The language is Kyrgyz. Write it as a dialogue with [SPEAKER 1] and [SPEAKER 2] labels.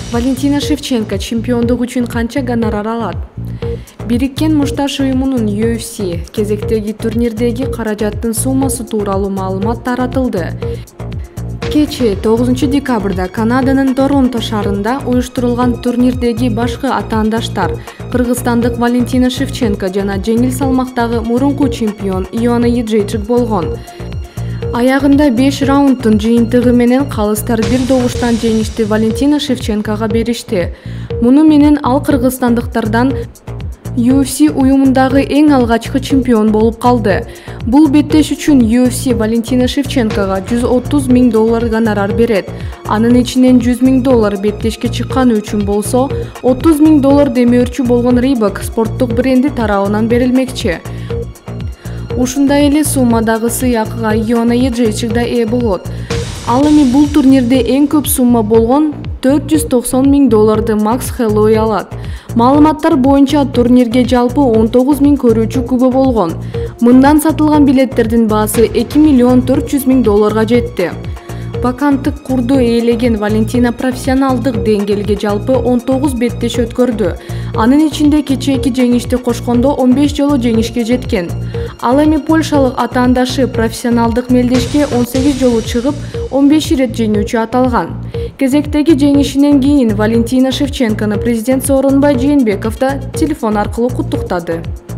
[SPEAKER 1] Валентина Шевченко чемпиондук үчүн канча гонорар алат? Бириккен Мушташ уюмунун UFC кезектеги турнирдеги каражаттын суммасы тууралуу маалымат таратылды. Кечээ 9 декабрда Канаданын Торонто шаарында уюштурулган турнирдеги башкы атаандаштар кыргызстандык Валентина Шевченко жана жеңил салмактагы мурунку чемпион Иона Еджейчик болгон. Аягында 5 раундтун жыйынтыгы менен калыстар бир добуштан жеңишти Валентина Шевченкога беришти. Муну менен ал кыргызстандыктардан UFC уюмундагы эң алгачкы чемпион болуп калды. Бул беттеш үчүн UFC Валентина Шевченкога $130 000 гонорар берет. Анын ичинен $100 000 беттешке чыкканы үчүн болсо, $30 000 демөөрчү болгон Reebok спорттук бренди тарабынан берилмекчи. Ушундай эле суммадагы сыйакыга Иона Еджейчик да ээ болот. Ал эми бул турнирде эң көп сумма болгон $490 000 Макс Хэллоуэй алат. Маалыматтар боюнча турнирге жалпы 19 000 көрүүчү күбө болгон. Мындан сатылган билеттердин баасы $2 400 000 жетти. Ваканттык курду ээлеген Валентина профессионалдык деңгээлге жалпы 19 беттеш өткөрдү. Анын ичинде кечээки жеңишти кошкондо 15 жолу жеңишке жеткен. Ал эми польшалык атаандашы профессионалдык мелдешке 18 жолу чыгып, 15 ирет жеңүүчү аталган. Кезектеги жеңишинен кийин Валентина Шевченкону президент Сооронбай Жээнбеков да телефон аркылуу куттуктады.